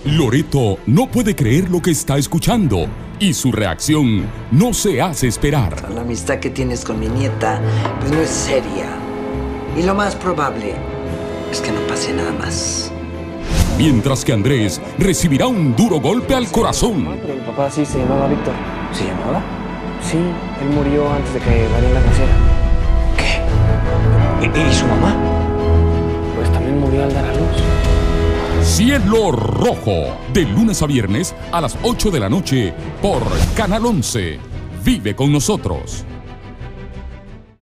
Loreto no puede creer lo que está escuchando y su reacción no se hace esperar. La amistad que tienes con mi nieta pues no es seria. Y lo más probable es que no pase nada más. Mientras que Andrés recibirá un duro golpe al corazón. Pero mi papá sí se llamaba Víctor. ¿Se llamaba? Sí, él murió antes de que Mariela naciera. ¿Y su mamá? Pues también murió al dar a luz. Cielo Rojo, de lunes a viernes a las 8 de la noche por Canal 11. Vive con nosotros.